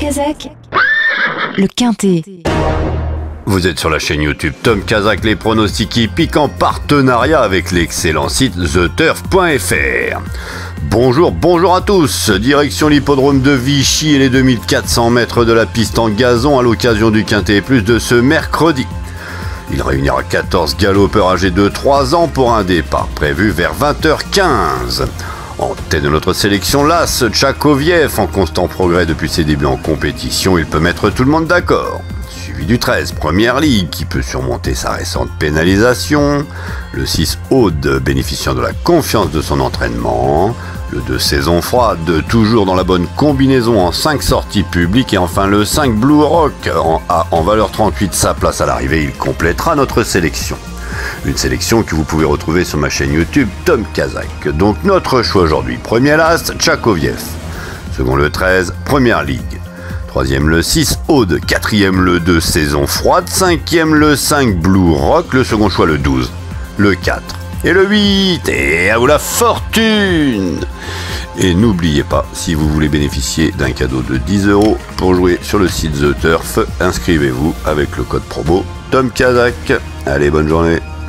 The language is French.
Kazakh, le Quintet. Vous êtes sur la chaîne YouTube Tom Kazakh, les pronostics hippiques en partenariat avec l'excellent site TheTurf.fr. Bonjour à tous. Direction l'hippodrome de Vichy et les 2400 mètres de la piste en gazon à l'occasion du Quintet Plus de ce mercredi. Il réunira 14 galopeurs âgés de 3 ans pour un départ prévu vers 20h15. En tête de notre sélection, l'As Tchakoviev, en constant progrès depuis ses débuts en compétition, il peut mettre tout le monde d'accord. Suivi du 13, Première Ligue, qui peut surmonter sa récente pénalisation. Le 6, Aude, bénéficiant de la confiance de son entraînement. Le 2, Saison Froide, toujours dans la bonne combinaison en 5 sorties publiques. Et enfin le 5, Blue Rock, en valeur 38, sa place à l'arrivée. Il complétera notre sélection. Une sélection que vous pouvez retrouver sur ma chaîne YouTube Tom Kazakh. Donc notre choix aujourd'hui, premier l'As Tchakoviev, second le 13, Première Ligue, troisième le 6, Aude, quatrième le 2, Saison Froide, cinquième le 5, Blue Rock, le second choix le 12, le 4 et le 8, et à vous la fortune. Et n'oubliez pas, si vous voulez bénéficier d'un cadeau de 10 € pour jouer sur le site The Turf, inscrivez-vous avec le code promo Tom Kazakh. Allez, bonne journée.